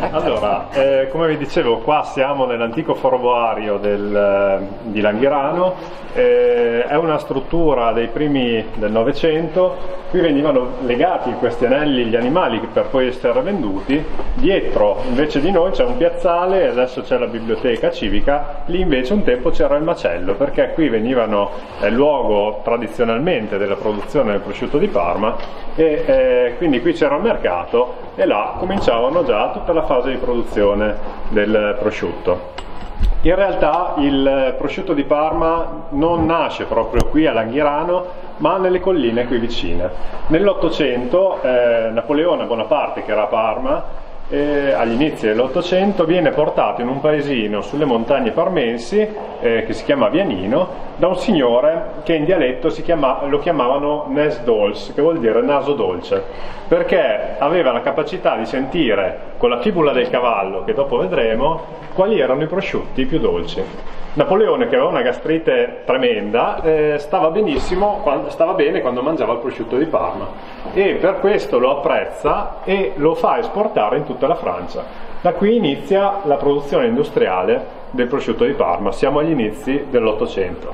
Allora, come vi dicevo, qua siamo nell'antico foroboario di Langhirano, è una struttura dei primi del Novecento. Qui venivano legati questi anelli gli animali per poi essere venduti. Dietro invece di noi c'è un piazzale, adesso c'è la biblioteca civica, lì invece un tempo c'era il macello, perché qui venivano, è il luogo tradizionalmente della produzione del prosciutto di Parma, e quindi qui c'era il mercato e là cominciavano già tutta la fase di produzione del prosciutto. In realtà il prosciutto di Parma non nasce proprio qui a Langhirano, ma nelle colline qui vicine. Nell'Ottocento Napoleone Bonaparte, che era a Parma, agli inizi dell'Ottocento, viene portato in un paesino sulle montagne parmensi che si chiama Vianino, da un signore che in dialetto lo chiamavano Nes Dolce, che vuol dire naso dolce, perché aveva la capacità di sentire con la fibula del cavallo, che dopo vedremo, quali erano i prosciutti più dolci. Napoleone, che aveva una gastrite tremenda, stava bene quando mangiava il prosciutto di Parma, e per questo lo apprezza e lo fa esportare in tutta la Francia. Da qui inizia la produzione industriale del prosciutto di Parma, siamo agli inizi dell'Ottocento.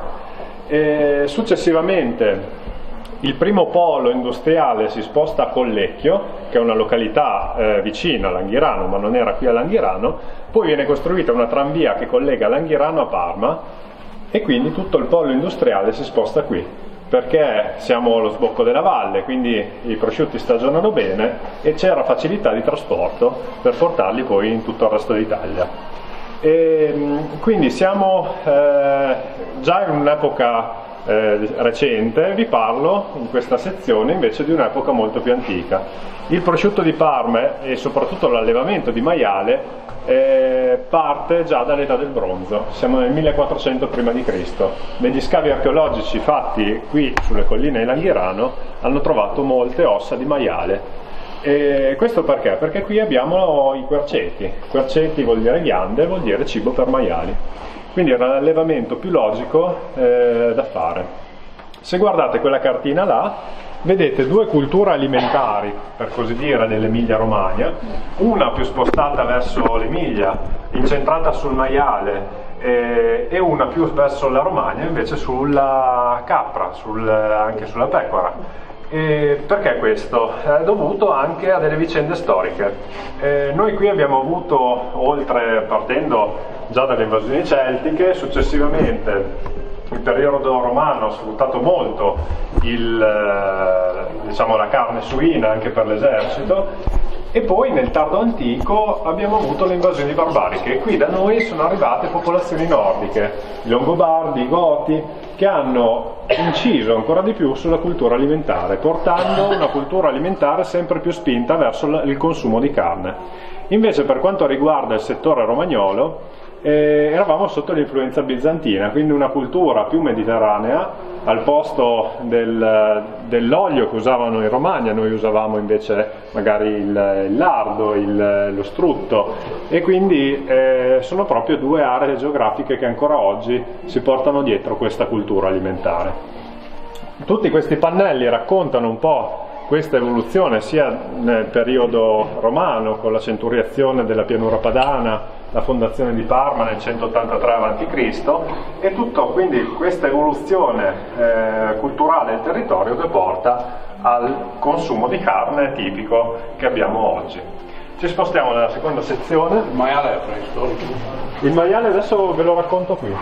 Successivamente il primo polo industriale si sposta a Collecchio, che è una località vicina a Langhirano, ma non era qui a Langhirano. Poi viene costruita una tranvia che collega Langhirano a Parma, e quindi tutto il polo industriale si sposta qui, perché siamo allo sbocco della valle, quindi i prosciutti stagionano bene e c'era facilità di trasporto per portarli poi in tutto il resto d'Italia. Quindi siamo già in un'epoca recente. Vi parlo in questa sezione invece di un'epoca molto più antica. Il prosciutto di Parma e soprattutto l'allevamento di maiale parte già dall'età del bronzo, siamo nel 1400 prima di Cristo. Negli scavi archeologici fatti qui sulle colline di Langhirano hanno trovato molte ossa di maiale. E questo perché? Perché qui abbiamo i querceti. Querceti vuol dire ghiande, vuol dire cibo per maiali. Quindi era l'allevamento più logico da fare. Se guardate quella cartina là, vedete due culture alimentari, per così dire, dell'Emilia Romagna, una più spostata verso l'Emilia, incentrata sul maiale, e una più verso la Romagna invece sulla capra, anche sulla pecora. Perché questo? È dovuto anche a delle vicende storiche. Noi qui abbiamo avuto, partendo già dalle invasioni celtiche, successivamente il periodo romano ha sfruttato molto la carne suina anche per l'esercito, e poi nel tardo antico abbiamo avuto le invasioni barbariche, e qui da noi sono arrivate popolazioni nordiche, i Longobardi, i Goti, che hanno inciso ancora di più sulla cultura alimentare, portando una cultura alimentare sempre più spinta verso il consumo di carne. Invece per quanto riguarda il settore romagnolo, eravamo sotto l'influenza bizantina, quindi una cultura più mediterranea. Al posto dell'olio che usavano in Romagna, noi usavamo invece magari il lardo, lo strutto, e quindi sono proprio due aree geografiche che ancora oggi si portano dietro questa cultura alimentare. Tutti questi pannelli raccontano un po' questa evoluzione sia nel periodo romano, con la centuriazione della pianura padana, la fondazione di Parma nel 183 a.C., e tutto quindi questa evoluzione culturale del territorio che porta al consumo di carne tipico che abbiamo oggi. Ci spostiamo nella seconda sezione. Il maiale è preistorico. Il maiale adesso ve lo racconto qui.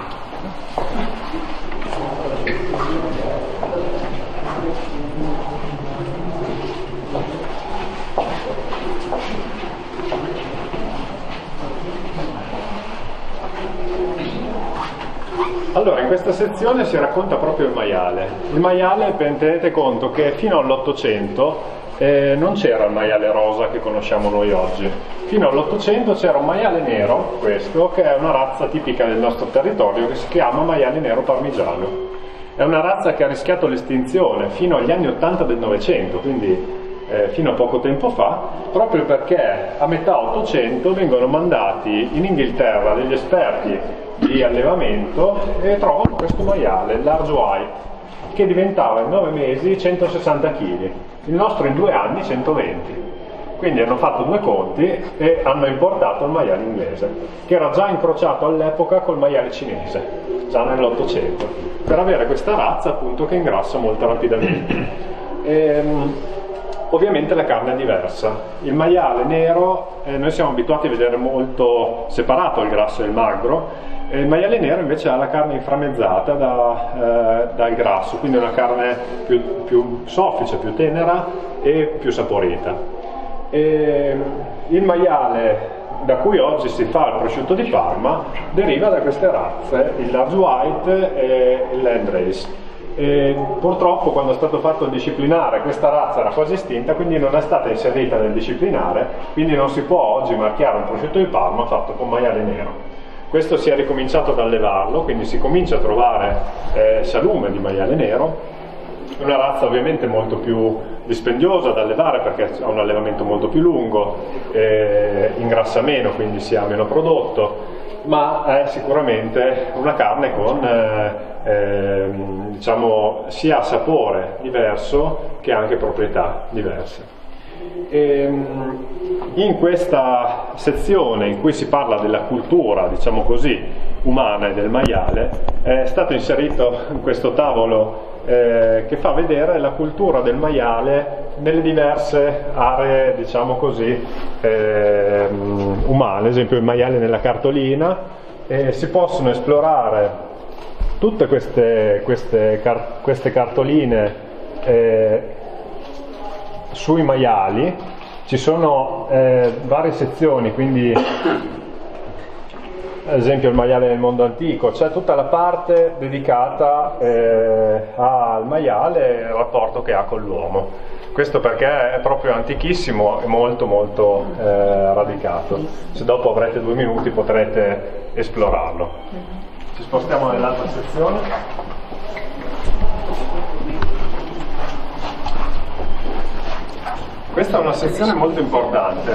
Allora, in questa sezione si racconta proprio il maiale. Il maiale, tenete conto che fino all'800 non c'era il maiale rosa che conosciamo noi oggi. Fino all'800 c'era un maiale nero, questo, che è una razza tipica del nostro territorio, che si chiama maiale nero parmigiano. È una razza che ha rischiato l'estinzione fino agli anni 80 del Novecento, quindi fino a poco tempo fa, proprio perché a metà 800 vengono mandati in Inghilterra degli esperti di allevamento e trovano questo maiale, il large white, che diventava in 9 mesi 160 kg, il nostro in 2 anni 120. Quindi hanno fatto due conti e hanno importato il maiale inglese, che era già incrociato all'epoca col maiale cinese, già nell'800, per avere questa razza appunto che ingrassa molto rapidamente. Ovviamente la carne è diversa. Il maiale nero, noi siamo abituati a vedere molto separato il grasso e il magro, il maiale nero invece ha la carne inframmezzata dal grasso, quindi è una carne più soffice, più tenera e più saporita. Il maiale da cui oggi si fa il prosciutto di Parma deriva da queste razze, il large white e il landrace. Purtroppo quando è stato fatto il disciplinare questa razza era quasi estinta, quindi non è stata inserita nel disciplinare, quindi non si può oggi marchiare un prosciutto di Parma fatto con maiale nero. Questo si è ricominciato ad allevarlo, quindi si comincia a trovare salume di maiale nero, una razza ovviamente molto più dispendiosa da allevare perché ha un allevamento molto più lungo, ingrassa meno, quindi si ha meno prodotto, ma è sicuramente una carne con diciamo sia sapore diverso che anche proprietà diverse. In questa sezione in cui si parla della cultura, diciamo così, umana e del maiale, è stato inserito in questo tavolo che fa vedere la cultura del maiale nelle diverse aree, diciamo così, umane. Ad esempio il maiale nella cartolina, si possono esplorare tutte queste cartoline sui maiali. Ci sono varie sezioni, quindi ad esempio il maiale nel mondo antico, c'è tutta la parte dedicata al maiale e al rapporto che ha con l'uomo. Questo perché è proprio antichissimo e molto molto radicato. Se dopo avrete 2 minuti potrete esplorarlo. Ci spostiamo nell'altra sezione. Questa è una sezione molto importante,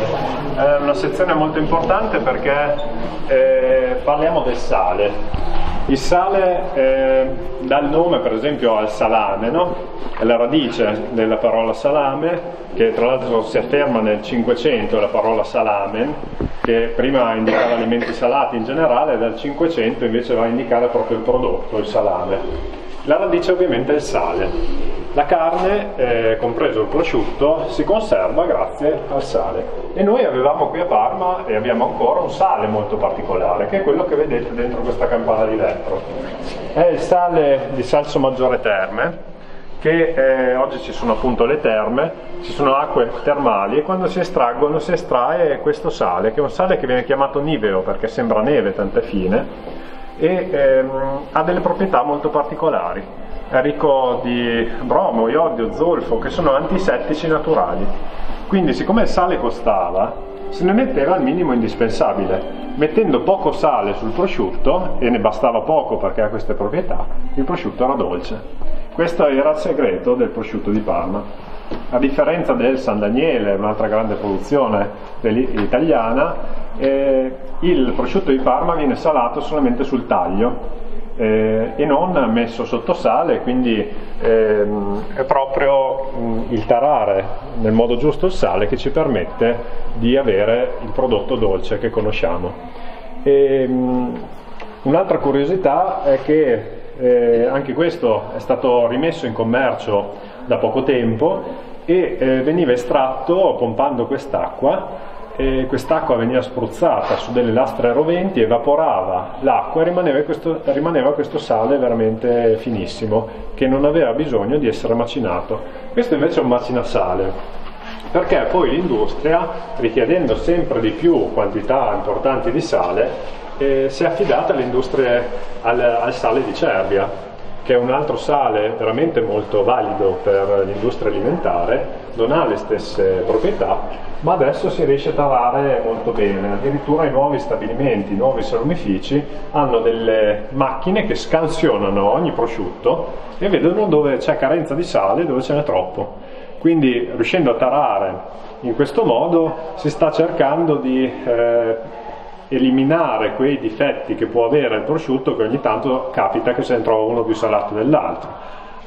perché parliamo del sale. Il sale dà il nome per esempio al salame, no? È la radice della parola salame, che tra l'altro si afferma nel 500, la parola salamen, che prima indicava alimenti salati in generale, e dal 500 invece va a indicare proprio il prodotto, il salame. La radice ovviamente è il sale. La carne, compreso il prosciutto, si conserva grazie al sale. E noi avevamo qui a Parma, e abbiamo ancora, un sale molto particolare, che è quello che vedete dentro questa campana di vetro. È il sale di Salso Maggiore Terme, che oggi ci sono appunto le terme, ci sono acque termali, e quando si estraggono si estrae questo sale, che è un sale che viene chiamato niveo perché sembra neve, tant'è fine, e ha delle proprietà molto particolari. È ricco di bromo, iodio, zolfo, che sono antisettici naturali. Quindi, siccome il sale costava, se ne metteva il minimo indispensabile. Mettendo poco sale sul prosciutto, e ne bastava poco perché ha queste proprietà, il prosciutto era dolce. Questo era il segreto del prosciutto di Parma. A differenza del San Daniele, un'altra grande produzione italiana, il prosciutto di Parma viene salato solamente sul taglio, e non messo sotto sale, quindi è proprio il tarare nel modo giusto il sale che ci permette di avere il prodotto dolce che conosciamo. Un'altra curiosità è che anche questo è stato rimesso in commercio da poco tempo e veniva estratto pompando quest'acqua. Quest'acqua veniva spruzzata su delle lastre roventi, evaporava l'acqua e rimaneva questo sale veramente finissimo, che non aveva bisogno di essere macinato. Questo invece è un macinasale, perché poi l'industria, richiedendo sempre di più quantità importanti di sale, si è affidata all'industria al sale di Cervia, che è un altro sale veramente molto valido per l'industria alimentare, non ha le stesse proprietà, ma adesso si riesce a tarare molto bene. Addirittura i nuovi stabilimenti, i nuovi salumifici hanno delle macchine che scansionano ogni prosciutto e vedono dove c'è carenza di sale e dove ce n'è troppo. Quindi, riuscendo a tarare in questo modo, si sta cercando di eliminare quei difetti che può avere il prosciutto, che ogni tanto capita che se ne trova uno più salato dell'altro.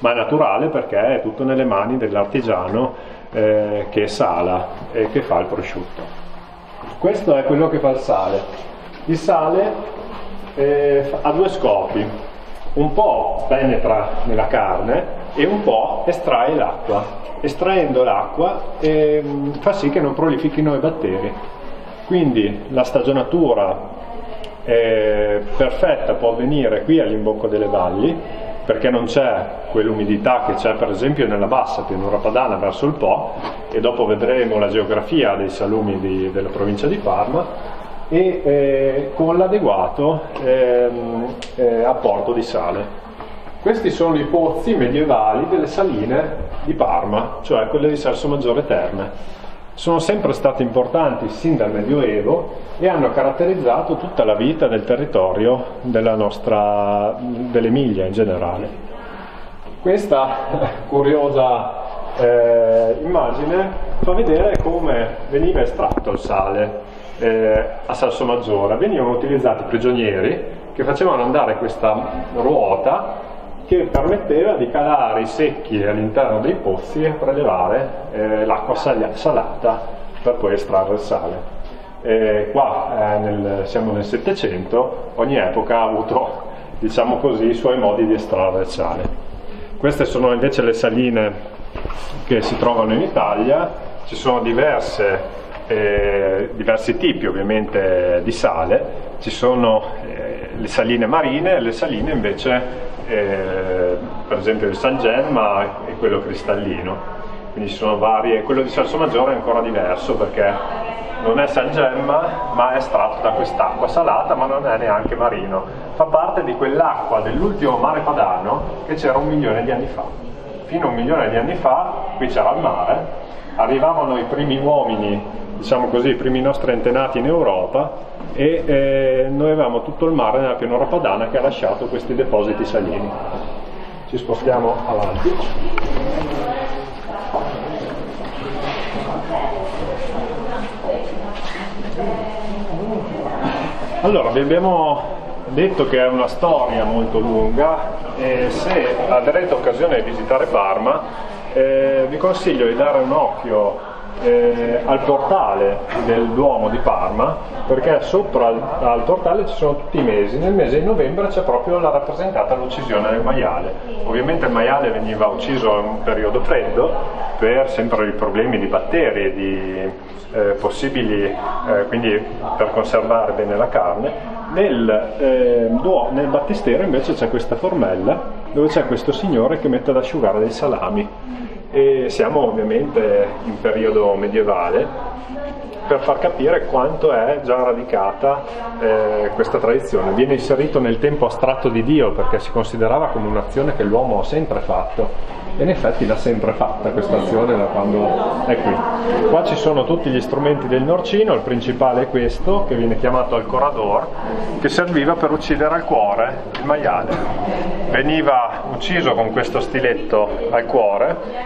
ma è naturale perché è tutto nelle mani dell'artigiano che sala e che fa il prosciutto. Questo è quello che fa il sale. Il sale ha due scopi: un po' penetra nella carne e un po' estrae l'acqua. Estraendo l'acqua fa sì che non prolifichino i batteri. Quindi la stagionatura perfetta può avvenire qui all'imbocco delle valli, perché non c'è quell'umidità che c'è per esempio nella bassa pianura padana verso il Po, e dopo vedremo la geografia dei salumi della provincia di Parma, e con l'adeguato apporto di sale. Questi sono i pozzi medievali delle saline di Parma, cioè quelle di Salsomaggiore Terme. Sono sempre stati importanti sin dal Medioevo e hanno caratterizzato tutta la vita del territorio dell'Emilia in generale. Questa curiosa immagine fa vedere come veniva estratto il sale a Salsomaggiore. Venivano utilizzati prigionieri che facevano andare questa ruota che permetteva di calare i secchi all'interno dei pozzi e prelevare l'acqua salata per poi estrarre il sale. Siamo nel Settecento, ogni epoca ha avuto, diciamo così, i suoi modi di estrarre il sale. Queste sono invece le saline che si trovano in Italia. Ci sono diversi tipi ovviamente di sale. Ci sono le saline marine e le saline invece per esempio il San Gemma e quello cristallino, quindi ci sono varie. Quello di Salsomaggiore è ancora diverso perché non è San Gemma ma è estratto da quest'acqua salata, ma non è neanche marino, fa parte di quell'acqua dell'ultimo mare padano che c'era 1 milione di anni fa. Fino a 1 milione di anni fa qui c'era il mare, arrivavano i primi uomini, diciamo così, i primi nostri antenati in Europa, e noi avevamo tutto il mare nella pianura padana che ha lasciato questi depositi salini. Ci spostiamo avanti. Allora, vi abbiamo detto che è una storia molto lunga, e se avrete occasione di visitare Parma vi consiglio di dare un occhio al portale del Duomo di Parma, perché sopra al portale ci sono tutti i mesi. Nel mese di novembre c'è proprio la rappresentata l'uccisione del maiale. Ovviamente il maiale veniva ucciso in un periodo freddo per sempre i problemi di batteri e di possibili, quindi per conservare bene la carne. Nel battistero invece c'è questa formella dove c'è questo signore che mette ad asciugare dei salami. E siamo ovviamente in periodo medievale, per far capire quanto è già radicata questa tradizione. Viene inserito nel tempo astratto di Dio perché si considerava come un'azione che l'uomo ha sempre fatto, e in effetti l'ha sempre fatta questa azione da quando è qui. Qua ci sono tutti gli strumenti del norcino. Il principale è questo, che viene chiamato alcorador, che serviva per uccidere al cuore il maiale. Veniva ucciso con questo stiletto al cuore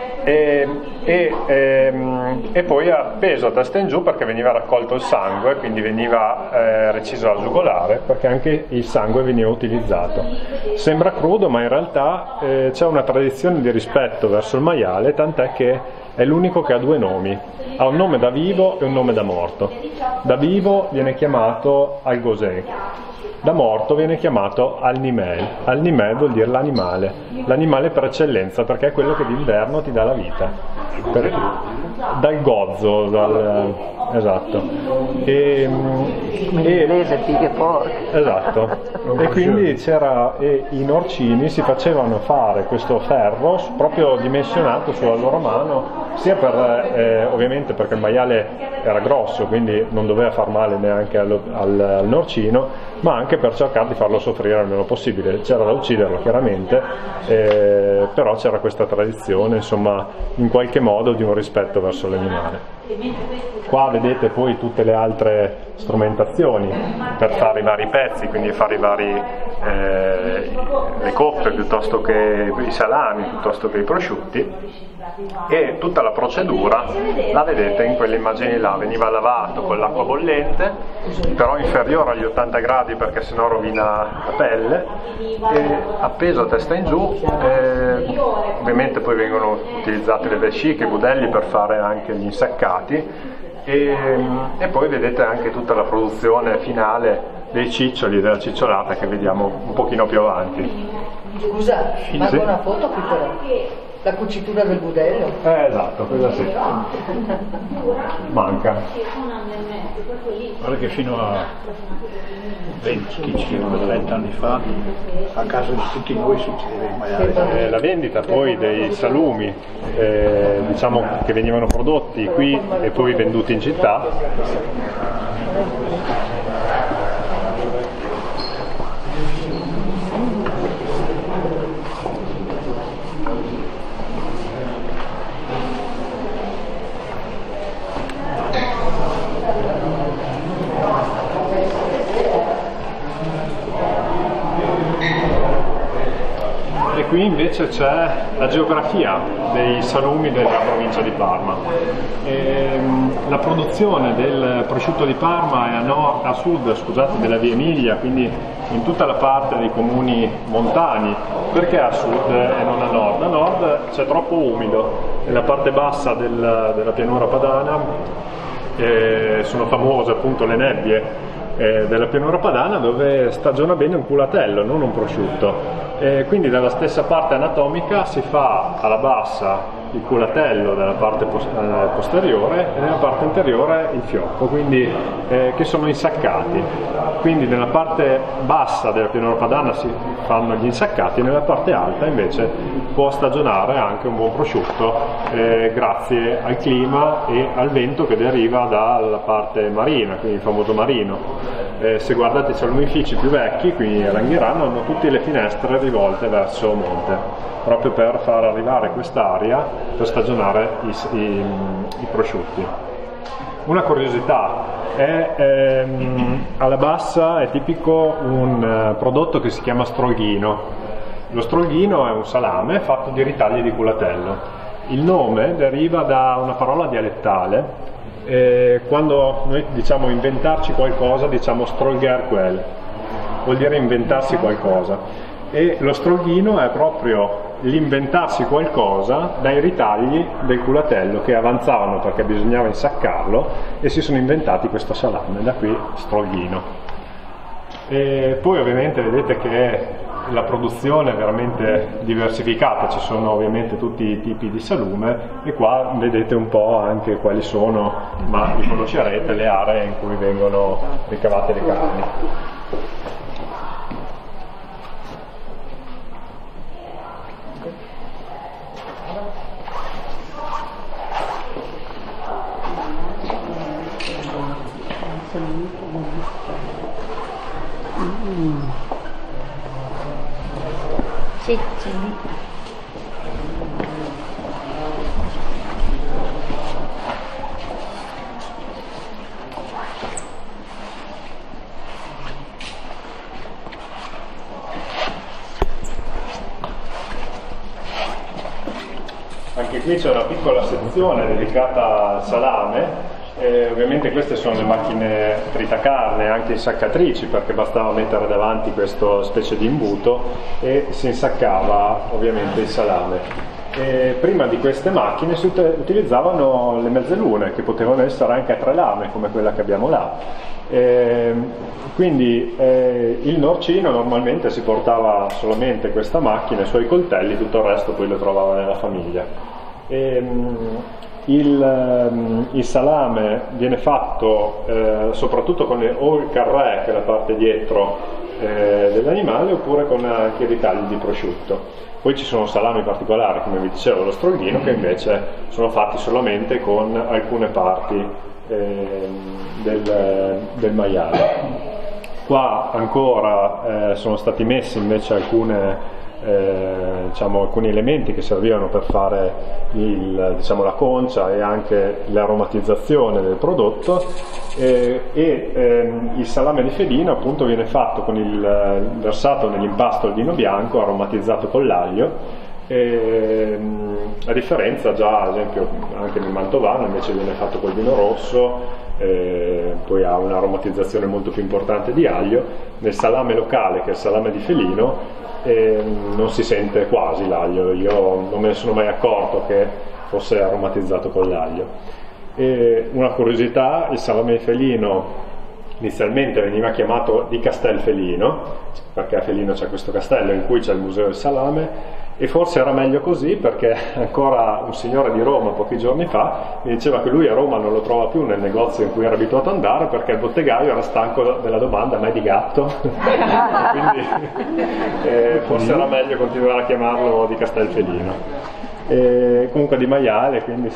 e poi appeso a testa in giù perché veniva raccolto il sangue, quindi veniva reciso al giugolare perché anche il sangue veniva utilizzato. Sembra crudo, ma in realtà c'è una tradizione di rispetto verso il maiale, tant'è che è l'unico che ha 2 nomi. Ha un nome da vivo e un nome da morto. Da vivo viene chiamato Algosen, da morto viene chiamato Al-Nimel. Al-Nimel vuol dire l'animale per eccellenza, perché è quello che d'inverno ti dà la vita. Dal gozzo, esatto. Inglese, fighe porche. Esatto. E quindi i norcini si facevano fare questo ferro proprio dimensionato sulla loro mano, sia per ovviamente perché il maiale era grosso, quindi non doveva far male neanche al norcino, ma anche per cercare di farlo soffrire il meno possibile. C'era da ucciderlo chiaramente, però c'era questa tradizione, insomma, in qualche modo di un rispetto verso l'animale. Qua vedete poi tutte le altre strumentazioni per fare i vari pezzi, quindi fare le coppe piuttosto che i salami, piuttosto che i prosciutti, e tutta la procedura la vedete in quelle immagini là. Veniva lavato con l'acqua bollente, però inferiore agli 80 gradi perché sennò rovina la pelle, e appeso a testa in giù. Ovviamente poi vengono utilizzate le vesciche, i budelli per fare anche gli insaccati, e poi vedete anche tutta la produzione finale dei ciccioli, della cicciolata, che vediamo un pochino più avanti. Scusa, manca una foto qui però. La cucitura del budello. Esatto, quella sì. Manca. Guarda che fino a 20 anni fa a casa di tutti noi succedeva il maiale. La vendita poi dei salumi, diciamo che venivano prodotti qui e poi venduti in città. E qui invece c'è la geografia dei salumi della provincia di Parma. La produzione del prosciutto di Parma è a sud, scusate, della Via Emilia, quindi in tutta la parte dei comuni montani. Perché a sud e non a nord? A nord c'è troppo umido, nella parte bassa della pianura padana sono famose appunto le nebbie della pianura padana, dove stagiona bene un culatello, non un prosciutto. Quindi dalla stessa parte anatomica si fa alla bassa il culatello dalla parte posteriore e nella parte anteriore il fiocco, quindi che sono insaccati. Quindi nella parte bassa della pianura padana si fanno gli insaccati, e nella parte alta invece può stagionare anche un buon prosciutto grazie al clima e al vento che deriva dalla parte marina, quindi il famoso marino. Se guardate i salumifici più vecchi qui a Langhirano hanno tutte le finestre rivolte verso monte, proprio per far arrivare quest'aria per stagionare i prosciutti. Una curiosità è alla bassa è tipico un prodotto che si chiama strolghino. Lo strolghino è un salame fatto di ritagli di culatello. Il nome deriva da una parola dialettale. Quando noi diciamo inventarci qualcosa, diciamo strolger quel, vuol dire inventarsi qualcosa, e lo strolghino è proprio l'inventarsi qualcosa dai ritagli del culatello che avanzavano perché bisognava insaccarlo, e si sono inventati questo salame, da qui strolghino. E poi ovviamente vedete che la produzione è veramente diversificata, ci sono ovviamente tutti i tipi di salume, e qua vedete un po' anche quali sono, ma riconoscerete le aree in cui vengono ricavate le carni. Sì. Anche qui c'è una piccola sezione dedicata al salame. Ovviamente queste sono le macchine tritacarne, anche insaccatrici, perché bastava mettere davanti questa specie di imbuto e si insaccava ovviamente il salame. Prima di queste macchine si utilizzavano le mezzelune, che potevano essere anche a 3 lame come quella che abbiamo là. Quindi il norcino normalmente si portava solamente questa macchina e i suoi coltelli, tutto il resto poi lo trovava nella famiglia. Il salame viene fatto soprattutto con il carré, che è la parte dietro dell'animale, oppure con anche i ritagli di prosciutto. Poi ci sono salami particolari, come vi dicevo, lo strolghino, che invece sono fatti solamente con alcune parti del maiale. Qua ancora sono stati messi invece alcune diciamo, alcuni elementi che servivano per fare diciamo, la concia e anche l'aromatizzazione del prodotto, il salame di felino appunto viene fatto con versato nell'impasto al vino bianco aromatizzato con l'aglio. A differenza già ad esempio anche nel mantovano invece viene fatto col vino rosso, poi ha un'aromatizzazione molto più importante di aglio. Nel salame locale, che è il salame di felino, non si sente quasi l'aglio, io non me ne sono mai accorto che fosse aromatizzato con l'aglio. Una curiosità, il salame di felino inizialmente veniva chiamato di Castelfelino, perché a Felino c'è questo castello in cui c'è il museo del salame, e forse era meglio così, perché ancora un signore di Roma pochi giorni fa mi diceva che lui a Roma non lo trova più nel negozio in cui era abituato ad andare, perché il bottegaio era stanco della domanda "ma è di gatto?" Quindi forse era meglio continuare a chiamarlo di Castelfelino, comunque di maiale, quindi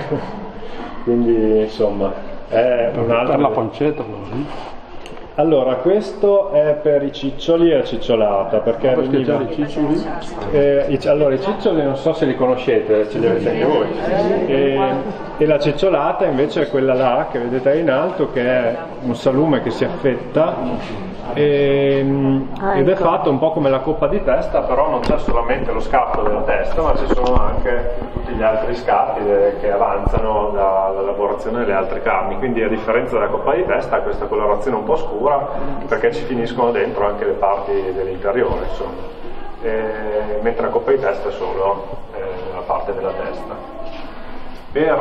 insomma è per la pancetta così. Allora, questo è per i ciccioli e la cicciolata, perché veniva... i ciccioli? Allora, i ciccioli non so se li conoscete, ce li avete anche voi. E la cicciolata invece è quella là che vedete in alto, che è un salume che si affetta ed è fatto un po' come la coppa di testa, però non c'è solamente lo scatto della testa, ma ci sono anche tutti gli altri scatti che avanzano dalla lavorazione delle altre carni. Quindi, a differenza della coppa di testa, ha questa colorazione un po' scura, perché ci finiscono dentro anche le parti dell'interiore, insomma. Mentre la coppa di testa è solo la parte della testa. Per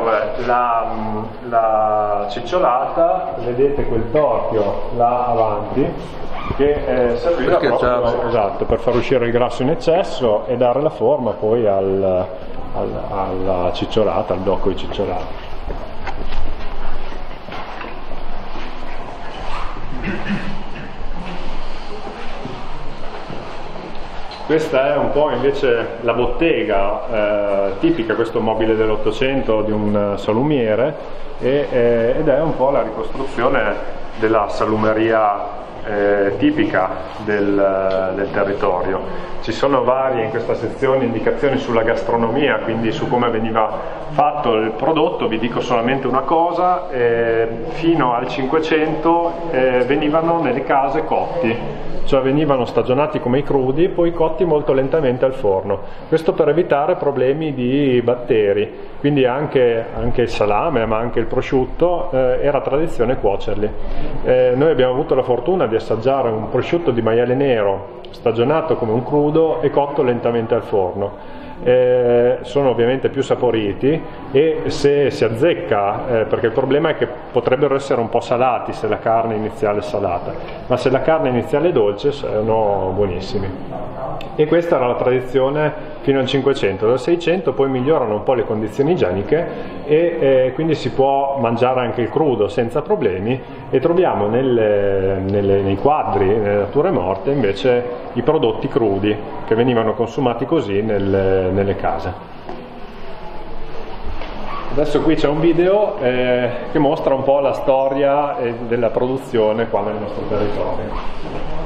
la cicciolata vedete quel torchio là avanti che serviva proprio, esatto, per far uscire il grasso in eccesso e dare la forma poi alla cicciolata, al blocco di cicciolata. Questa è un po' invece la bottega tipica, questo mobile dell'Ottocento di un salumiere, ed è un po' la ricostruzione della salumeria tipica del territorio. Ci sono varie in questa sezione indicazioni sulla gastronomia, quindi su come veniva fatto il prodotto. Vi dico solamente una cosa: fino al 500 venivano nelle case cotti, cioè venivano stagionati come i crudi, poi cotti molto lentamente al forno, questo per evitare problemi di batteri. Quindi anche il salame, ma anche il prosciutto, era tradizione cuocerli. Noi abbiamo avuto la fortuna di assaggiare un prosciutto di maiale nero stagionato come un crudo e cotto lentamente al forno. Sono ovviamente più saporiti, e se si azzecca, perché il problema è che potrebbero essere un po' salati se la carne iniziale è salata, ma se la carne iniziale è dolce sono buonissimi. E questa era la tradizione fino al 500. Dal 600 poi migliorano un po' le condizioni igieniche e quindi si può mangiare anche il crudo senza problemi, e troviamo nei quadri, nelle nature morte, invece i prodotti crudi che venivano consumati così nelle case. Adesso qui c'è un video che mostra un po' la storia della produzione qua nel nostro territorio.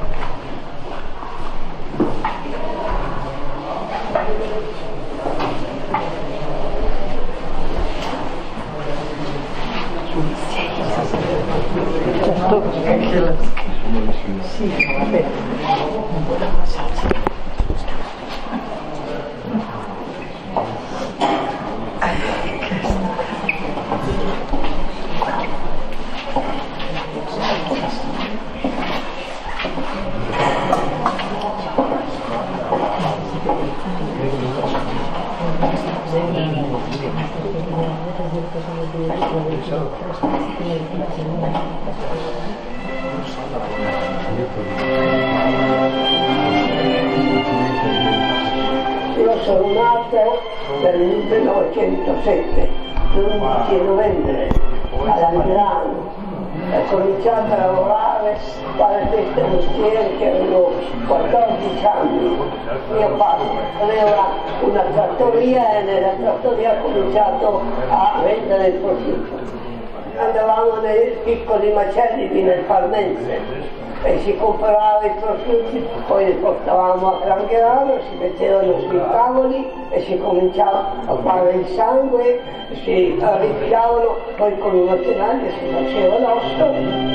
Io sono nato nel 1907, l'11 novembre, a Langrano. Ho cominciato a lavorare, fare queste mestieri che avevo 14 anni. Mio padre aveva una trattoria e nella trattoria ho cominciato a vendere il prosciutto. andavamo nei piccoli macelli nel Parmense e si comprava i prosciutti, poi li portavamo a Langherano, si mettevano sui tavoli e si cominciava a fare il sangue, si ripiavano, poi con una tenaglia si faceva l'osso.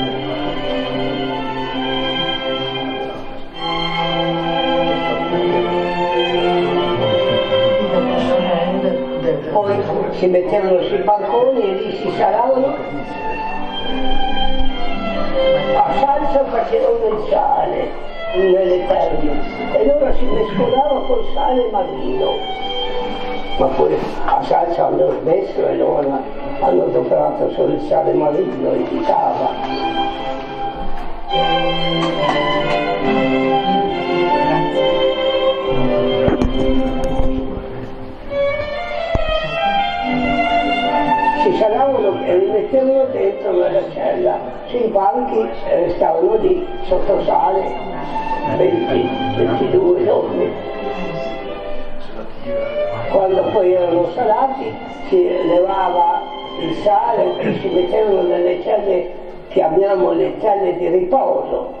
Poi si mettevano sui balconi e lì si salavano. A salsa facevano il sale nelle terme e allora si mescolava col sale marino, ma poi a salsa hanno smesso e allora hanno adoperato solo il sale marino e di cava. Si salavano e li mettevano dentro la cella, sui banchi restavano lì sotto sale 22 giorni. Quando poi erano salati si levava il sale e si mettevano nelle celle, chiamiamo le celle di riposo.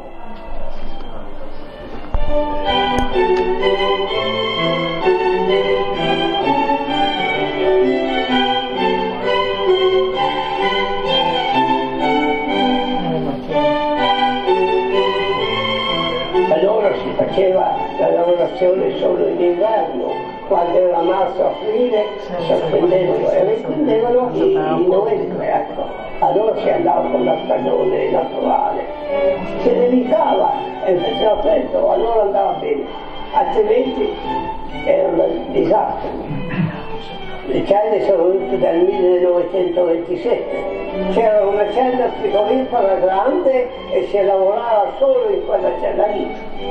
Allora si faceva la lavorazione solo in inverno, quando era marzo-aprile sospendevano e riprendevano in novembre, ecco. Allora si andava con la stagione naturale, si nevicava e faceva freddo, allora andava bene, altrimenti era un disastro. Le celle sono venute dal 1927, c'era una cella frigorifera grande e si lavorava solo in quella cella lì.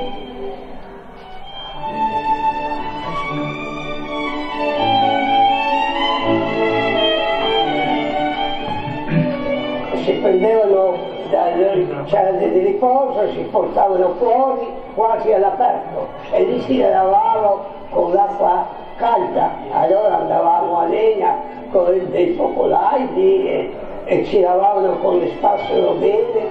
Si prendevano dalle celle di riposo, si portavano fuori quasi all'aperto e lì si lavavano con l'acqua calda, allora andavamo a legna con dei focolai lì e ci lavavano con le spassero bene.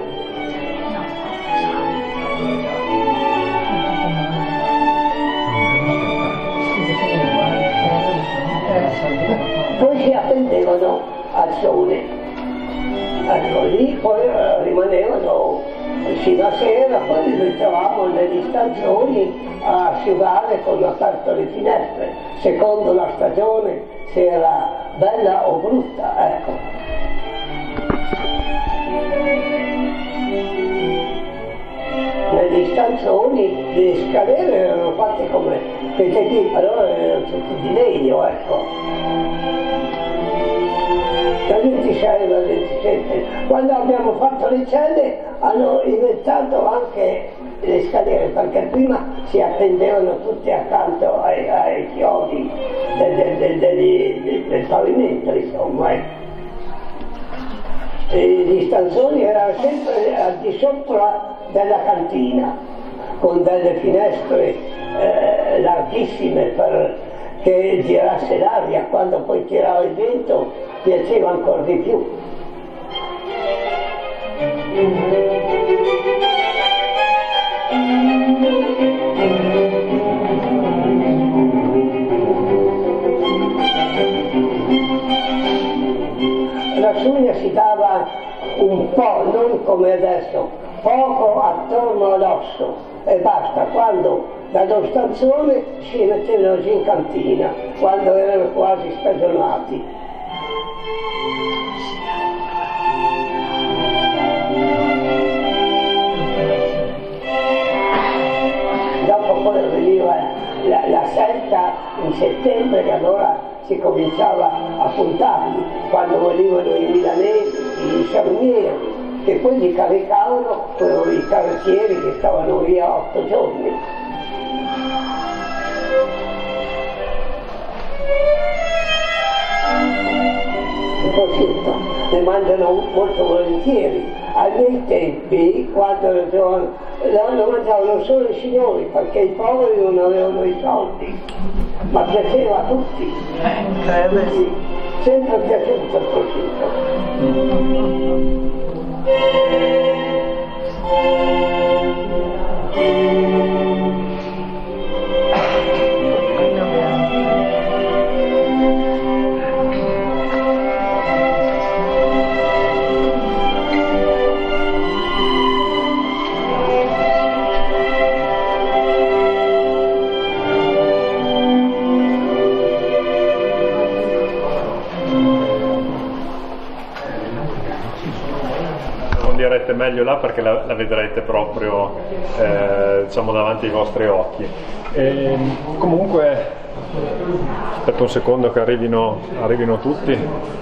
Poi si appendevano al sole, ecco lì poi rimanevano fino a sera, poi li ritrovavamo negli stanzoni a asciugare con aperto le finestre, secondo la stagione se era bella o brutta, ecco. Negli stanzoni le scalere erano fatte come queste qui, allora erano tutti di legno, ecco. Dal 26 al 27, quando abbiamo fatto le celle hanno inventato anche le scalere, perché prima si appendevano tutti accanto ai chiodi del pavimento, insomma. E gli stanzoni erano sempre al di sopra della cantina, con delle finestre larghissime perché girasse l'aria, quando poi tirava il vento piaceva ancora di più. La sugna si dava un po', non come adesso, poco attorno all'osso e basta. Quando dallo stanzone si mettevano giù in cantina, quando erano quasi stagionati. Dopo poi veniva la selta in settembre, che allora si cominciava a puntarli, quando venivano i milanesi, i salumieri, che poi li caricavano con i carrettieri che stavano via 8 giorni. Il prosciutto ne mangiano molto volentieri. Ai miei tempi, quando ero giovane, lo mangiavano solo i signori, perché i poveri non avevano i soldi, ma piaceva a tutti. Sempre piaciuto il prosciutto. Meglio là perché la vedrete proprio diciamo davanti ai vostri occhi. Comunque aspetta un secondo che arrivino tutti.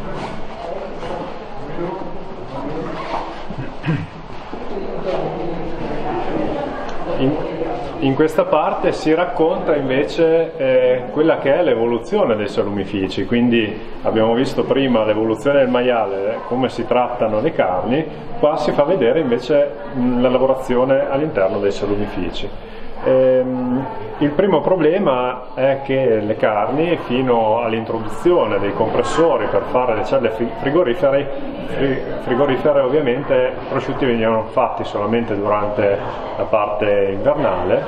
In questa parte si racconta invece quella che è l'evoluzione dei salumifici, quindi abbiamo visto prima l'evoluzione del maiale, come si trattano le carni, qua si fa vedere invece la lavorazione all'interno dei salumifici. Il primo problema è che le carni, fino all'introduzione dei compressori per fare le celle frigorifere, ovviamente i prosciutti venivano fatti solamente durante la parte invernale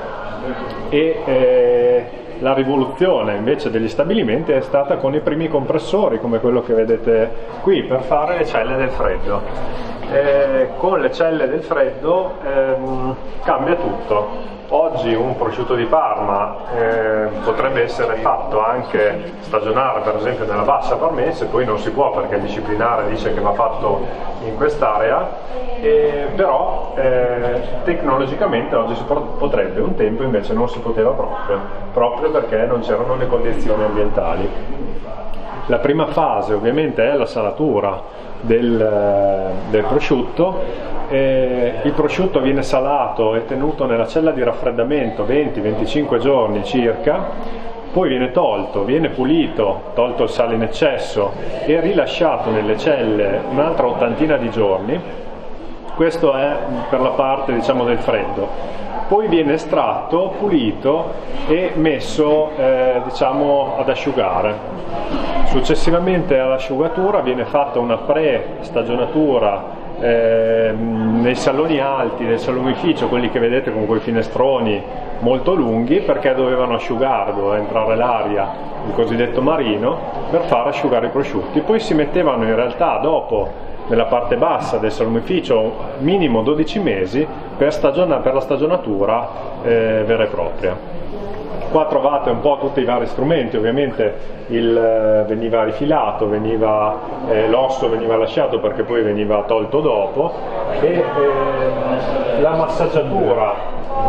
e la rivoluzione invece degli stabilimenti è stata con i primi compressori, come quello che vedete qui, per fare le celle del freddo. Con le celle del freddo cambia tutto. Oggi un prosciutto di Parma potrebbe essere fatto anche stagionare, per esempio nella bassa parmense, poi non si può perché il disciplinare dice che va fatto in quest'area, però tecnologicamente oggi si potrebbe, un tempo invece non si poteva proprio perché non c'erano le condizioni ambientali. La prima fase ovviamente è la salatura del prosciutto. Il prosciutto viene salato e tenuto nella cella di raffreddamento 20-25 giorni circa, poi viene tolto, viene pulito, tolto il sale in eccesso e rilasciato nelle celle un'altra ottantina di giorni. Questo è per la parte, diciamo, del freddo. Poi viene estratto, pulito e messo diciamo, ad asciugare. Successivamente all'asciugatura viene fatta una pre-stagionatura nei saloni alti del salumificio, quelli che vedete con quei finestroni molto lunghi, perché dovevano asciugare, doveva entrare l'aria, il cosiddetto marino, per far asciugare i prosciutti. Poi si mettevano in realtà dopo nella parte bassa del salumificio minimo 12 mesi per la stagionatura vera e propria. Qua trovate un po' tutti i vari strumenti, ovviamente veniva rifilato, l'osso veniva lasciato perché poi veniva tolto dopo, e la massaggiatura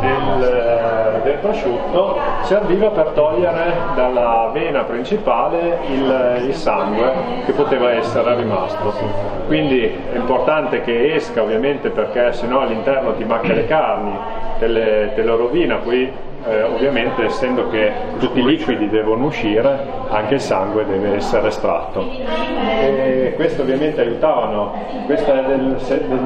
del prosciutto serviva per togliere dalla vena principale il sangue che poteva essere rimasto. Quindi è importante che esca, ovviamente, perché sennò all'interno ti macchia le carni, te le rovina, poi ovviamente essendo che tutti i liquidi devono uscire, anche il sangue deve essere estratto. E questo ovviamente aiutavano, questa è del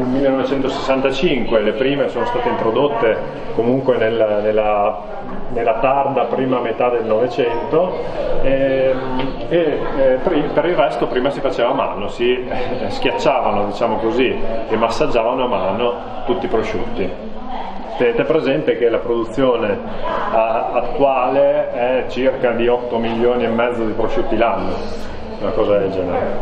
1965, le prime sono state introdotte comunque nella tarda prima metà del Novecento, per il resto prima si faceva a mano, si schiacciavano, diciamo così, e massaggiavano a mano tutti i prosciutti. Tenete presente che la produzione attuale è circa di 8 milioni e mezzo di prosciutti l'anno, una cosa del genere.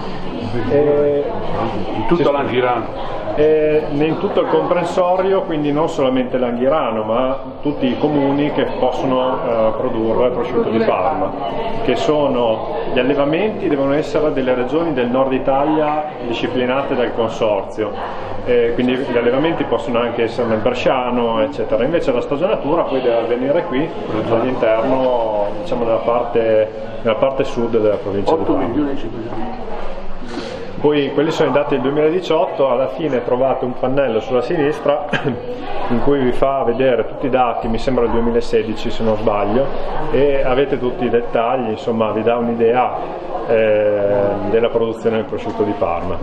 In tutto l'Anghirano? In tutto il comprensorio, quindi non solamente l'Anghirano, ma tutti i comuni che possono produrre prosciutto di Parma, che sono gli allevamenti, devono essere delle regioni del nord Italia disciplinate dal consorzio. Quindi gli allevamenti possono anche essere nel Bresciano, eccetera. Invece la stagionatura poi deve avvenire qui all'interno, diciamo, nella parte sud della provincia di Parma. Poi quelli sono i dati del 2018, alla fine trovate un pannello sulla sinistra in cui vi fa vedere tutti i dati, mi sembra il 2016 se non sbaglio, e avete tutti i dettagli, insomma vi dà un'idea della produzione del prosciutto di Parma.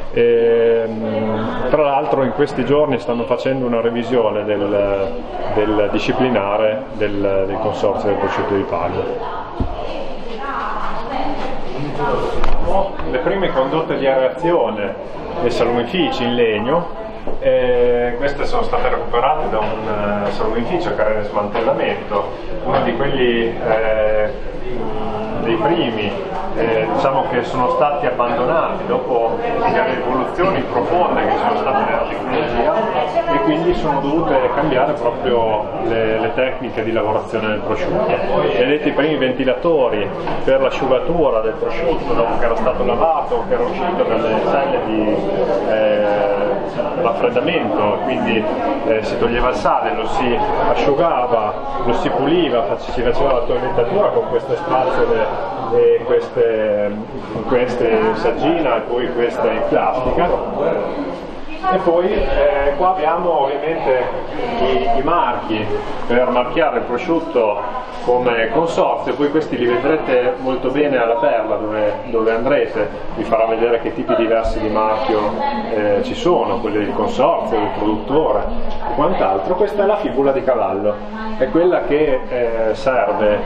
Tra l'altro in questi giorni stanno facendo una revisione del disciplinare del consorzio del prosciutto di Parma. le prime condotte di aerazione dei salumifici in legno. Queste sono state recuperate da un salumificio che era in smantellamento, uno di quelli dei primi diciamo che sono stati abbandonati dopo le rivoluzioni profonde che sono state nella tecnologia, e quindi sono dovute cambiare proprio le tecniche di lavorazione del prosciutto. Vedete i primi ventilatori per l'asciugatura del prosciutto dopo che era stato lavato, che era uscito dalle celle di raffreddamento, quindi si toglieva il sale, lo si asciugava, lo si puliva, si faceva la toilettatura con queste spazzole e queste saggina e poi questa in plastica. E poi qua abbiamo ovviamente i marchi per marchiare il prosciutto come consorzio, poi questi li vedrete molto bene alla perla dove andrete, vi farà vedere che tipi diversi di marchio ci sono, quelli del consorzio, del produttore e quant'altro. Questa è la fibula di cavallo, è quella che serve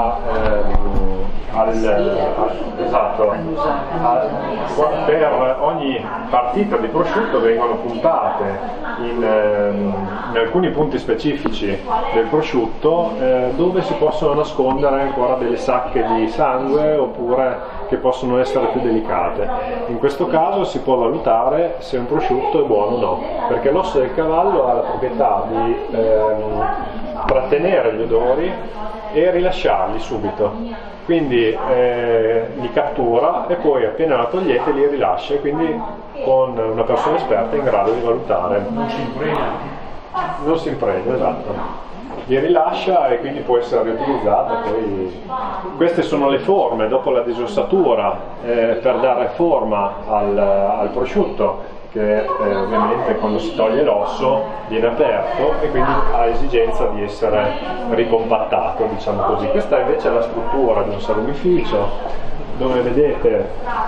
per ogni partita di prosciutto vengono puntate in alcuni punti specifici del prosciutto dove si possono nascondere ancora delle sacche di sangue oppure che possono essere più delicate. In questo caso si può valutare se un prosciutto è buono o no, perché l'osso del cavallo ha la proprietà di trattenere gli odori e rilasciarli subito. Quindi li cattura e poi appena la togliete li rilascia, e quindi con una persona esperta è in grado di valutare. Non si impregna, esatto. Li rilascia e quindi può essere riutilizzata. Poi queste sono le forme dopo la disossatura per dare forma al prosciutto, che ovviamente quando si toglie l'osso viene aperto e quindi ha esigenza di essere ricompattato, diciamo così. Questa invece è la struttura di un salumificio, dove vedete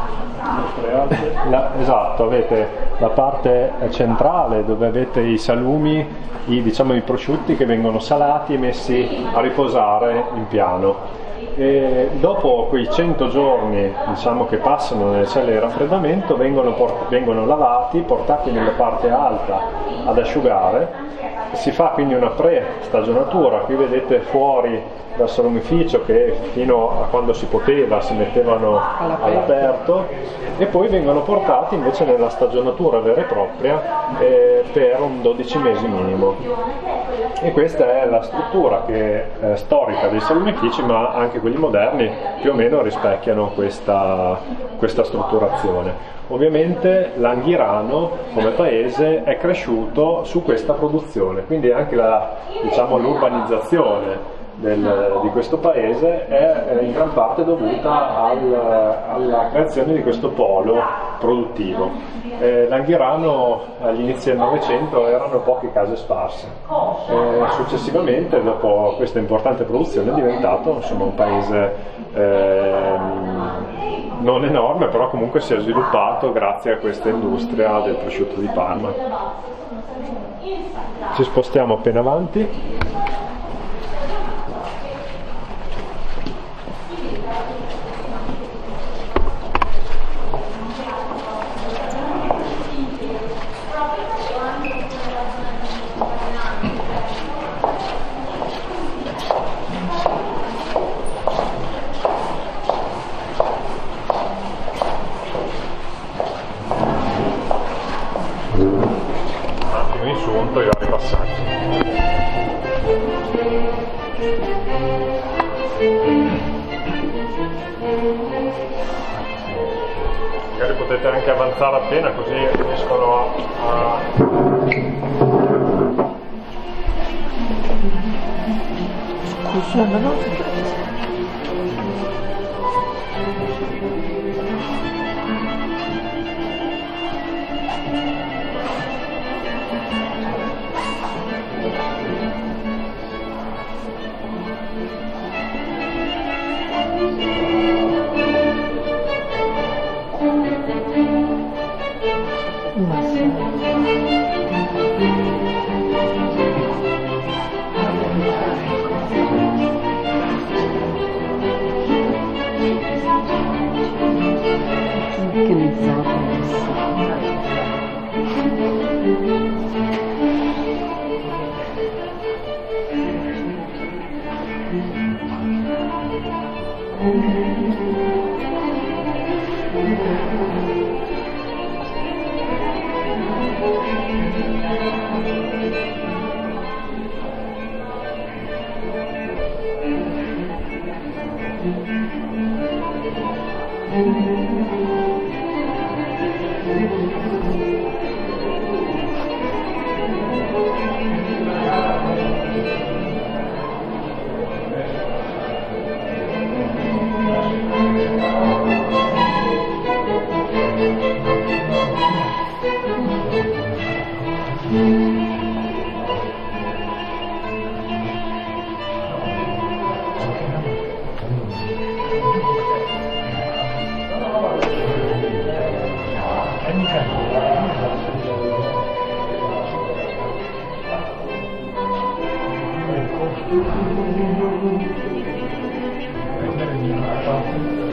esatto, avete la parte centrale dove avete i salumi, i prosciutti che vengono salati e messi a riposare in piano. E dopo quei 100 giorni che passano nelle celle di raffreddamento vengono lavati, portati nella parte alta ad asciugare. Si fa quindi una pre-stagionatura. Qui vedete fuori dal salumificio che fino a quando si poteva si mettevano all'aperto, e poi vengono portati invece nella stagionatura vera e propria per un 12 mesi minimo. E questa è la struttura storica dei salumifici, ma anche quelli moderni più o meno rispecchiano questa strutturazione. Ovviamente l'Anghirano come paese è cresciuto su questa produzione, quindi anche l'urbanizzazione di questo paese è in gran parte dovuta alla creazione di questo polo produttivo. L'Anghirano agli inizi del Novecento erano poche case sparse, successivamente dopo questa importante produzione è diventato un paese non enorme, però comunque si è sviluppato grazie a questa industria del prosciutto di Parma. Ci spostiamo appena avanti. Insunto e vari passaggi. Magari potete anche avanzare appena, così riescono a... Scusa, ma no? Ecco.